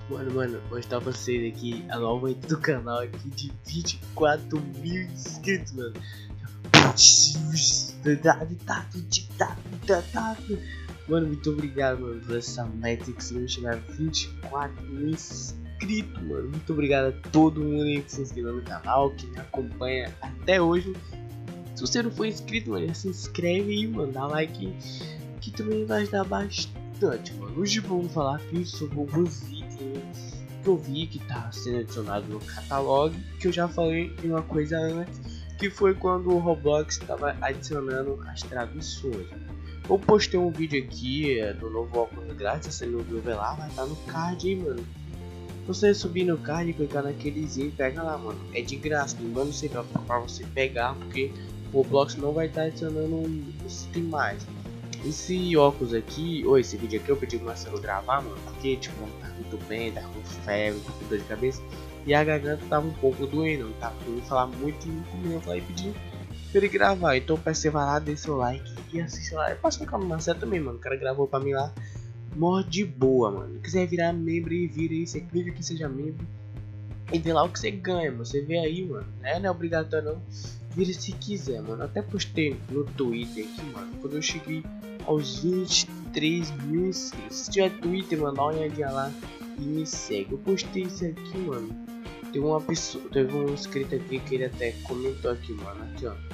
Mano, vou mostrar pra vocês aqui a nova intro do canal aqui de 24 mil inscritos, mano. Mano, muito obrigado, mano, por essa meta que conseguimos chegar a 24 mil inscritos, mano. Muito obrigado a todo mundo aí que se inscreveu no canal, que me acompanha até hoje. Se você não for inscrito, mano, já se inscreve aí, mano, dá like, que também vai ajudar bastante, mano. Hoje vamos falar aqui sobre alguns itens que eu vi que tá sendo adicionado no catálogo, que eu já falei em uma coisa antes, que foi quando o Roblox estava adicionando as traduções. Eu postei um vídeo aqui do novo óculos grátis, se você não viu, ver lá, vai estar no card aí, mano. Você subir no card e clicar naquelezinho, pega lá, mano. É de graça, não manda você pra você pegar, porque o Roblox não vai estar adicionando esse tem mais. Esse óculos aqui, ou esse vídeo aqui, eu pedi pro Marcelo gravar, mano, porque tipo, não tá muito bem, tá com febre, tá com dor de cabeça, e a garganta tava um pouco doendo, não tava podendo falar muito, como eu falei, pedi pra ele gravar. Então peço que você vai lá, dê seu like e assista lá. Eu posso colocar no Marcelo também, mano, o cara gravou pra mim lá, mó de boa, mano. Se quiser virar membro e vira aí, você clica que seja membro e vê lá o que você ganha, mano. Você vê aí, mano, não é obrigatório não, vira se quiser, mano. Até postei no Twitter aqui, mano, quando eu cheguei aos 23 mil inscritos. Se tiver Twitter, mano, dá uma olhadinha lá e me segue. Eu postei isso aqui, mano. Teve um inscrito aqui que ele até comentou aqui, mano. Aqui, ó,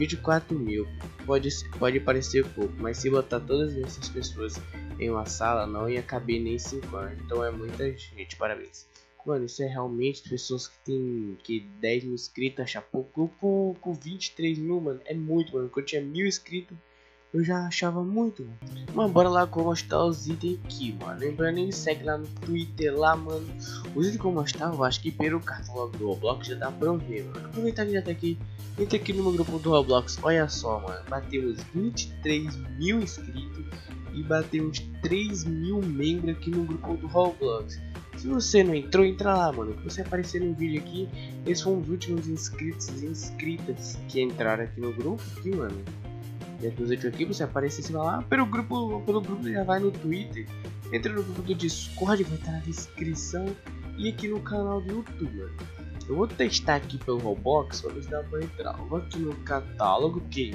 24 mil. Pode parecer pouco, mas se botar todas essas pessoas em uma sala, não ia caber nem 5 anos. Então é muita gente, parabéns. Mano, isso é realmente pessoas que tem 10 mil inscritos, achar pouco. Com 23 mil, mano, é muito, mano. Quando eu tinha 1000 inscritos, eu já achava muito, mano. Mas bora lá que eu vou mostrar os itens aqui, mano. Lembrando, ele segue lá no Twitter, lá, mano. Os itens que eu vou mostrar, eu acho que pelo catálogo do Roblox já dá pra eu ver, mano. Aproveitar que já tá aqui. Entra aqui no meu grupo do Roblox. Olha só, mano. Batemos 23 mil inscritos e batemos 3 mil membros aqui no grupo do Roblox. Se você não entrou, entra lá, mano. Que você aparecer no vídeo aqui. Esses foram os últimos inscritos e inscritas que entraram aqui no grupo, aqui, mano. Depois aqui você aparece assim lá pelo grupo já vai no Twitter, entra no grupo do Discord, vai estar na descrição e aqui no canal do YouTube, mano. Eu vou testar aqui pelo Roblox, vou ver se dá pra entrar. Eu vou aqui no catálogo, que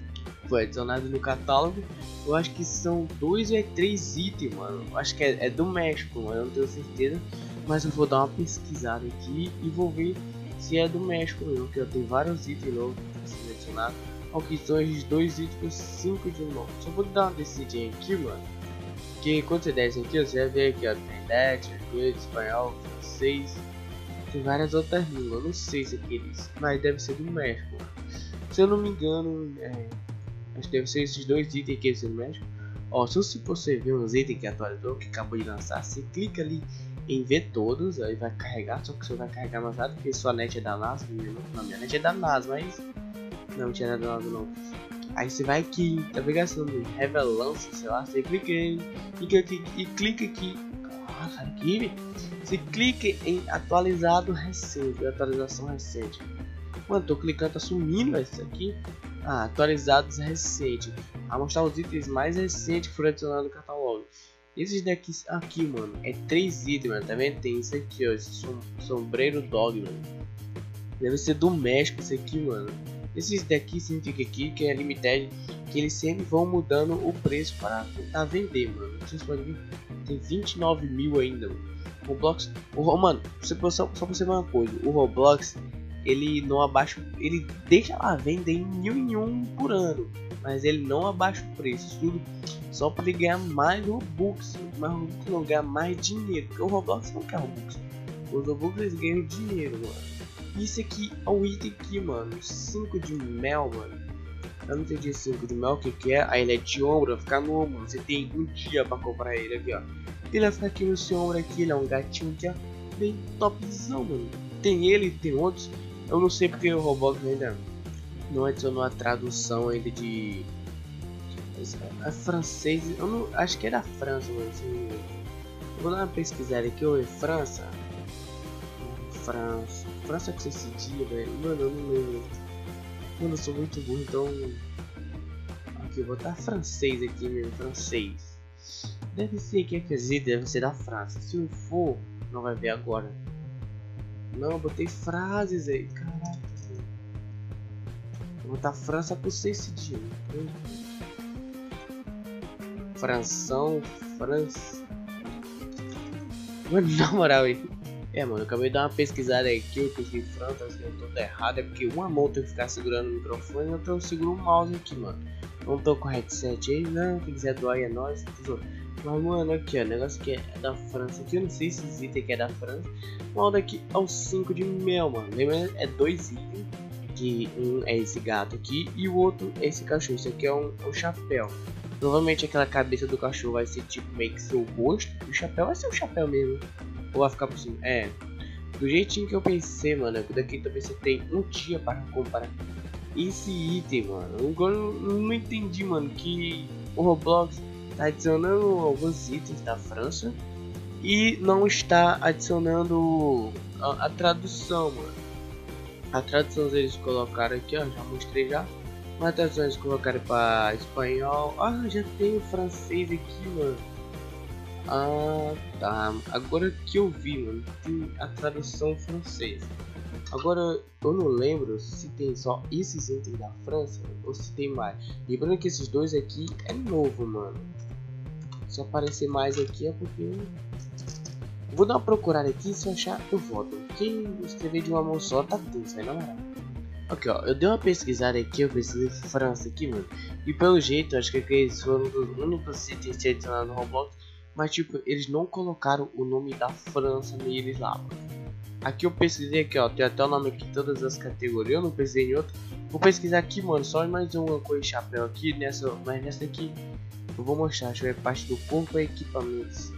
foi adicionado no catálogo. Eu acho que são 2 ou 3 itens, mano. Eu acho que é do México, mano, eu não tenho certeza, mas eu vou dar uma pesquisada aqui e vou ver se é do México mesmo, que eu tenho vários itens novos que estão sendo adicionados. Aqui são esses 2 itens, 5 de novo. Só vou dar uma decidinha aqui, mano. Que quando você desce aqui, você vai ver aqui, ó, tem net, inglês, espanhol, francês. Tem várias outras línguas. Eu não sei se é aqueles, mas deve ser do México, mano. Se eu não me engano, acho que deve ser esses 2 itens aqui do México. Ó, se você ver uns itens que atualizou, que acabou de lançar, você clica ali em ver todos, aí vai carregar. Só que você vai carregar mais rápido, porque sua net é da NASA. Não, minha net é da NASA, mas não tinha nada nada não. Aí você vai aqui, navegação do Revelance, sei lá, você clica aqui e clica aqui. Nossa, aqui, você clica em atualizado recente, atualização recente. Mano, tô clicando, tá sumindo isso aqui. Ah, atualizados recentes. A mostrar os itens mais recentes que foram adicionados no catálogo. Esses daqui, aqui, mano, é 3 itens, mano, tá vendo? Tem isso aqui, ó, esse sombreiro dog, mano. Deve ser do México isso aqui, mano. Esses daqui significa aqui que é limited, que eles sempre vão mudando o preço para tentar vender, mano. Vocês podem ver, tem 29 mil ainda, mano. O Roblox, mano, só pra você ver uma coisa, o Roblox, ele não abaixa, ele deixa lá vender em 1000 em 1 por ano, mas ele não abaixa o preço, tudo só para ele ganhar mais Robux, mas o Robux não ganha mais dinheiro, porque o Roblox não quer Robux, os Robux eles ganham dinheiro, mano. Isso aqui é o item aqui, mano, 5 de mel, mano. Eu não entendi 5 de mel, o que é? Aí ele é de ombro, vai ficar no ombro. Você tem um dia pra comprar ele aqui, ó. Ele vai ficar aqui no seu ombro aqui, ele é um gatinho aqui, ó, bem topzão, mano. Tem ele, tem outros. Eu não sei porque o Roblox ainda não adicionou a tradução ainda de... É francês, eu não... acho que é da França, mano. Assim, eu vou dar uma pesquisada aqui, ó, França. França que esse dia, velho. Mano, eu não lembro. Mano, eu sou muito burro, então. Aqui, eu vou botar francês aqui mesmo, francês. Deve ser que aqui, deve ser da França. Se não for, Não vai ver agora. Não, eu botei frases aí. Caraca. Vou botar França por 6 dias. Franção, França. Mano, na moral aí. Mano, eu acabei de dar uma pesquisada aqui. Eu pesquisei França, acho que eu tô tudo errado. É porque uma mão tem que ficar segurando o microfone e outra eu seguro o mouse aqui, mano. Não tô com headset aí, não. Quem quiser doar é nóis. Mas, mano, aqui ó, o negócio que é da França aqui. Eu não sei se esse item aqui é da França. O modo aqui é o 5 de mel, mano. Lembra? É 2 itens. Que um é esse gato aqui e o outro é esse cachorro. Isso aqui é um chapéu. Provavelmente aquela cabeça do cachorro vai ser tipo meio que seu rosto. E o chapéu vai ser o chapéu mesmo. Ou vai ficar por cima? Do jeitinho que eu pensei, mano. Daqui também você tem um dia para comprar esse item, mano. Agora eu não entendi, mano. Que o Roblox tá adicionando alguns itens da França e não está adicionando a tradução, mano. A tradução eles colocaram aqui, ó, já mostrei já. Uma tradução eles colocaram para espanhol. Ah, já tem o francês aqui, mano. Ah, tá. Agora que eu vi, mano, tem a tradução francês. Agora eu não lembro se tem só esses itens da França ou se tem mais. Lembrando que esses dois aqui é novo, mano. Se aparecer mais aqui é porque vou dar uma procurada aqui, se eu achar eu volto. Quem escrever de uma mão só tá tenso, vai na moral. Ok, ó, eu dei uma pesquisada aqui, eu pesquisei França aqui, mano. E pelo jeito, acho que eles foram um dos únicos itens que adicionaram no Roblox. Mas tipo, eles não colocaram o nome da França neles lá, mano. Aqui eu pesquisei aqui, ó, tem até o nome aqui, todas as categorias, eu não pesquisei em outro. Vou pesquisar aqui, mano, só mais uma coisa de chapéu aqui, mas nessa aqui eu vou mostrar, acho que é parte do corpo e equipamentos.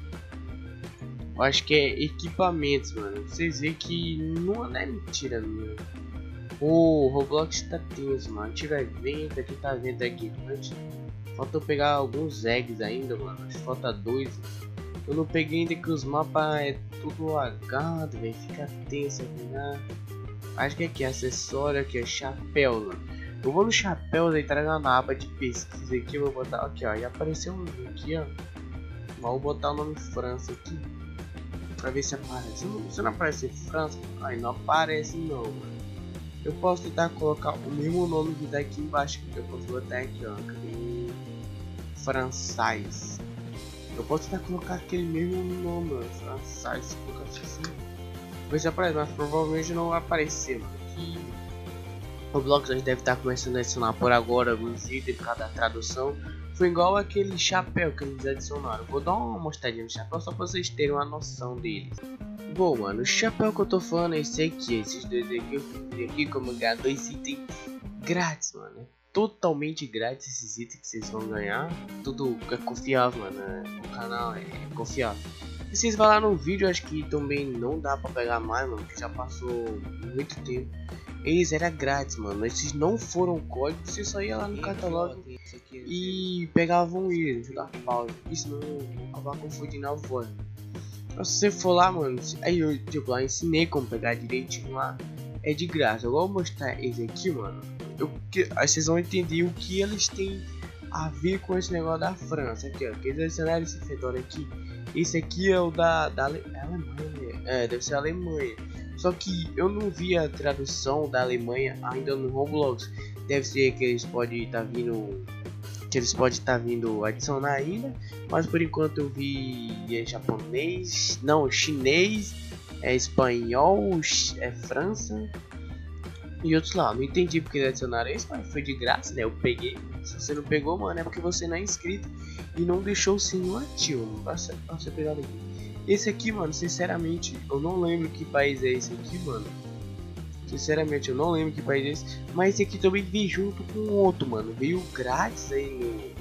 Eu acho que é equipamentos, mano. Vocês veem que não é mentira, mano. O Roblox tá tenso, mano. Tira vento, aqui tá vento aqui. Falta eu pegar alguns eggs ainda, mano. Acho que falta 2. Eu não peguei ainda que os mapas é tudo lagado, velho. Fica tenso aqui, né? Acho que aqui é acessório, aqui é chapéu, mano. Eu vou no chapéu, entrar na aba de pesquisa aqui. Eu vou botar aqui, ó. E apareceu um aqui, ó. Vou botar o nome França aqui. Pra ver se aparece. Se não aparecer França, aí não aparece não, mano. Eu posso tentar colocar o mesmo nome que tá aqui embaixo. Eu posso botar aqui, ó. Francais. Eu posso tentar colocar aquele mesmo nome, mano. Francais. Colocar assim. Ver se aparece, mas provavelmente não vai aparecer, mano. Aqui o Roblox deve estar começando a adicionar por agora alguns itens por causa da tradução. Foi igual aquele chapéu que eles adicionaram. Vou dar uma mostradinha no chapéu só pra vocês terem uma noção deles. Bom, mano, o chapéu que eu tô falando é esse aqui. Esses dois aqui eu fiz aqui como ganhar 2 itens grátis, mano. É totalmente grátis esses itens que vocês vão ganhar. Tudo é confiável, mano. O canal é confiável. E vocês vão lá no vídeo, acho que também não dá pra pegar mais, mano. Que já passou muito tempo. Eles eram grátis, mano. Esses não foram códigos. Você só ia lá no catálogo e pegavam eles. Deixa eu dar pausa. Isso não vou acabar confundindo a voz. Mas se você for lá, mano. Aí eu tipo, lá ensinei como pegar direitinho lá. É de graça. Eu vou mostrar esse aqui, mano. Aí vocês vão entender o que eles têm a ver com esse negócio da França. Aqui, ó. Que eles adicionaram esse fedor aqui. Esse aqui é o da Alemanha. É, deve ser a Alemanha. Só que eu não vi a tradução da Alemanha ainda no Roblox. Deve ser que eles podem estar vindo. Que eles podem estar vindo adicionar ainda. Mas por enquanto eu vi japonês. Não, chinês. Espanhol. França. E outros lá. Não entendi porque eles adicionaram isso. Mas foi de graça, né? Eu peguei. Se você não pegou, mano, é porque você não é inscrito. E não deixou o sininho ativo. Pra você pegar aqui. Esse aqui, mano, sinceramente, eu não lembro que país é esse aqui, mano. Sinceramente, eu não lembro que país é esse. Mas esse aqui também veio junto com o outro, mano. Veio grátis aí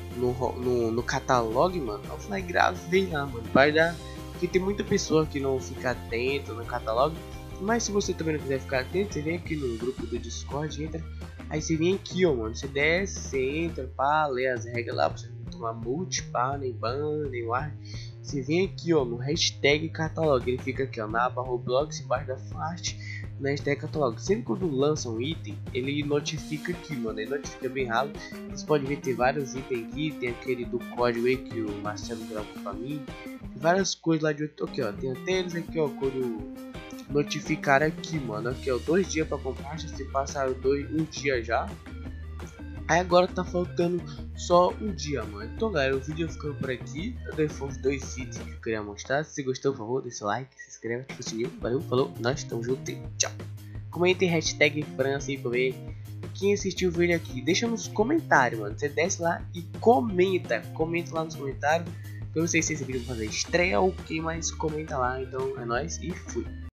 no catálogo, mano. Eu falei, grátis, vem lá, mano. Vai dar. Porque tem muita pessoa que não fica atento no catálogo. Mas se você também não quiser ficar atento, você vem aqui no grupo do Discord, entra. Aí você vem aqui, ó, mano. Você desce, você entra, pá, lê as regras lá pra você não tomar multi, pá, nem ban, nem war. Você vem aqui, ó, no hashtag catálogo. Ele fica aqui, ó, na aba Roblox, embaixo da parte, na hashtag catálogo. Sempre quando lança um item, ele notifica aqui, mano. Ele notifica bem rápido. Vocês podem ver, tem vários itens aqui. Tem aquele do código aí que o Marcelo gravou pra mim. várias coisas lá de outro. Aqui, ó, tem até eles aqui, ó, quando notificar aqui, mano. Aqui, ó, 2 dias pra comprar, já se passaram um dia já. Aí agora tá faltando só um dia, mano. Então, galera, o vídeo ficando por aqui. Foi os 2 vídeos que eu queria mostrar. Se gostou, por favor, deixa o like, se inscreve, ativa o sininho. Valeu, falou, nós estamos juntos e tchau. Comentem hashtag França aí pra ver quem assistiu o vídeo aqui. Deixa nos comentários, mano. Você desce lá e comenta. Comenta lá nos comentários. Eu não sei se esse vídeo vai fazer estreia ou quem mais comenta lá. Então é nóis e fui.